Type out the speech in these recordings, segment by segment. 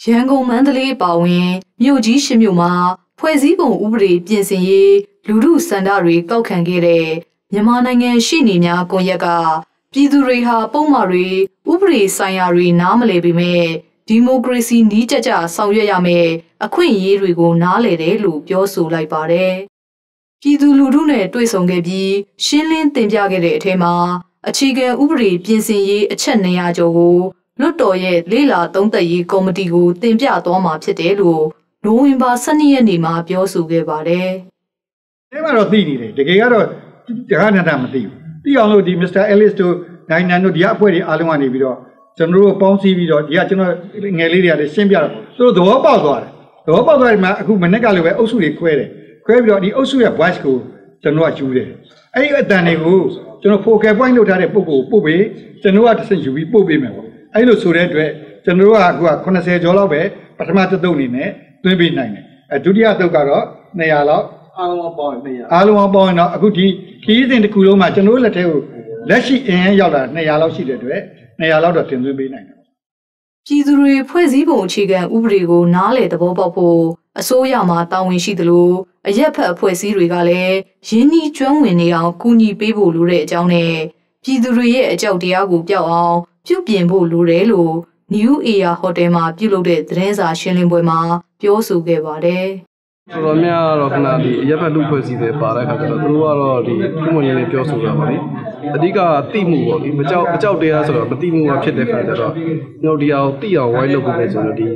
ရန်ကုန်မန္တလေးပါဝင်မြို့ကြီးရှစ်မြို့မှာဖွဲ့စည်းပုံဥပဒေပြင်ဆင်ရေးလူထုစန္ဒတွေကောက်ခံခဲ့တဲ့မြန်မာနိုင်ငံရှိနေများကွန်ရက်ကပြည်သူတွေဟာပုံမှန်တွေဥပဒေဆိုင်ရာတွေနားမလည်ပေမဲ့ဒီမိုကရေစီနည်းကျကျဆောင်ရွက်ရမယ်အခွင့်အရေးတွေကိုနားလည်တယ်လို့ပြောဆိုလိုက်ပါတယ်။ပြည်သူလူထုနဲ့တွေ့ဆုံခဲ့ပြီးရှင်းလင်းတင်ပြခဲ့တဲ့အထက်မှာအခြေခံဥပဒေပြင်ဆင်ရေးအချက်200ကျော်ကိုလွတ်တော်ရဲ့လေလာသုံးသပ်ရေးကော်မတီကိုတင်ပြသွားမှာဖြစ်တယ်လို့နိုဝင်ဘာ12ရက်နေ့မှာပြောဆိုခဲ့ပါတယ်။အဲမှာတော့သိနေတယ်တကယ်ကတော့တခါနဲ့တာမသိဘူး။သိအောင်လို့ဒီ Mr. Ellis တို့နိုင်နန်တို့ဒီအဖွဲ့တွေအားလုံးကနေပြီးတော့ကျွန်တော်တို့ပေါင်းစည်းပြီးတော့ဒီကကျွန်တော်ငယ်လေးတွေကလည်းရှင်းပြတော့သူတို့သဘောပေါက်သွားတယ်။သဘောပေါက်သွားတယ်မှာအခုမနေ့ကလည်းပဲအုပ်စုတွေခွဲတယ်။ခွဲပြီးတော့ဒီအုပ်စုရဲ့ voice ကိုကျွန်တော်ကယူတယ်။အဲဒီအတန်တွေကိုကျွန်တော် focal point လုပ်ထားတဲ့ပုံကိုပို့ပေးကျွန်တော်ကတစ်ဆင့်ယူပြီးပို့ပေးမယ်ပေါ့။အဲဒီလိုဆိုတဲ့အတွက်ကျွန်တော်တို့ကအခုက80ကျော်လောက်ပဲပထမတစ်သုတ်အနေနဲ့သွင်းပေးနိုင်တယ်ဒုတိယသုတ်ကတော့200လောက်အားလုံးပေါင်း200အားလုံးပေါင်းရင်တော့အခုဒီခီးစဉ်တစ်ခုလုံးမှာကျွန်တော်တို့လက်ထဲကိုလက်ရှိအင်းရောက်လာ200လောက်ရှိတဲ့အတွက်200လောက်တော့တင်သွင်းပေးနိုင်တယ်ပြည်သူတွေဖွဲ့စည်းပုံအခြေခံဥပဒေကိုနားလည်သဘောပေါက်ဖို့အစိုးရမှတာဝန်ရှိသလိုအရက်ဖက်အဖွဲ့အစည်းတွေကလည်းရင်းနှီးကျွမ်းဝင်နေအောင်ကူညီပေးဖို့လိုတဲ့အကြောင်းနဲ့ပြည်သူတွေရဲ့အကြောက်တရားကိုပျောက်အောင်ပြုပြင်ဖို့လိုတယ်လို့ New Era Hotel မှာပြုလုပ်တဲ့သတင်းစာရှင်းလင်းပွဲမှာပြောဆိုခဲ့ပါတယ်။တော်တော်များတော့ခဏဒီအရက်ဖက်လူဖွဲ့စည်းတယ်ပါတဲ့အခါကျတော့သူတို့ကတော့ဒီခုမှလည်းပြောဆိုတာပါလေ။အဓိကတိမှုပေါ့လေမကြောက်တရားဆိုတော့မတိမှုကဖြစ်တဲ့အခါကျတော့ကျွန်တော်ဒီအောင်တိအောင်ဝိုင်းလုပ်ဖို့ပဲဆိုတော့ဒီ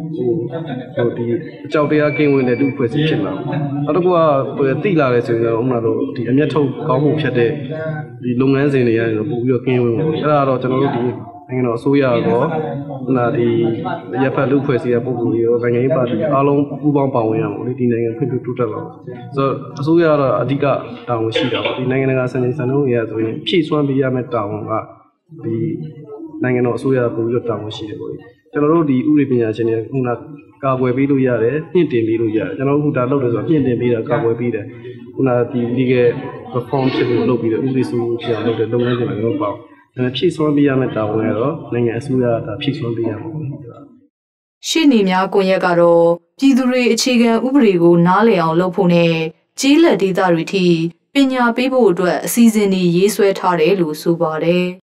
အကြောက်တရားကင်းဝင်တဲ့လူဖွဲ့စည်းဖြစ်လာ။နောက်တစ်ခုကတိလာတယ်ဆိုတော့ဥပမာတို့ဒီအမျက်ထုတ်ကောင်းမှုဖြစ်တဲ့ဒီလုပ်ငန်းစဉ်တွေရတယ်ပို့ပြီးတော့ကင်းဝင်ပေါ့။အဲ့ဒါတော့ကျွန်တော်တို့ဒီနိုင်ငံတော်အစိုးရကောနာဒီရပ်ဖက်လူဖွဲ့စည်းတဲ့ပုံစံမျိုးရောနိုင်ငံရေးပါတီအားလုံးပူးပေါင်းပါဝင်ရမှာလေဒီနိုင်ငံဖွံ့ဖြိုးတိုးတက်လာဆိုတော့အစိုးရကတော့အဓိကတာဝန်ရှိတာပေါ့ဒီနိုင်ငံတကာစံချိန်စံနှုန်းတွေရဆိုရင်ဖြည့်စွမ်းပေးရမယ့်တာဝန်ကဒီနိုင်ငံတော်အစိုးရပုံပြီးတော့တာဝန်ရှိတယ်ပေါ့ကျွန်တော်တို့ဒီဥပဒေပညာရှင်တွေခုနကာကွယ်ပေးလို့ရတယ်ညှင့်တင်ပေးလို့ရတယ်ကျွန်တော်တို့ခုဒါလုပ်တယ်ဆိုတော့ညှင့်တင်ပေးတာကာကွယ်ပေးတယ်ခုနဒီ legal reform ဖြစ်လို့လုပ်ပြီးတော့ဥပဒေစိုးမိုးဖြစ်အောင်လုပ်တဲ့လုပ်ငန်းစဉ်တွေတော့ပေါ့ဖြည့်စွမ်းပေးရမယ့်တာဝန်ကတော့နိုင်ငံအစိုးရကဖြည့်စွမ်းပေးရမှာပေါ့ရှင်းနေများကွန်ရက်ကတော့ပြည်သူတွေအခြေခံဥပဒေကိုနားလည်အောင်လုပ်ဖို့နဲ့ကျေးလက်ဒေသတွေထိပညာပေးဖို့အတွက်အစီအစဉ်တွေရေးဆွဲထားတယ်လို့ဆိုပါတယ်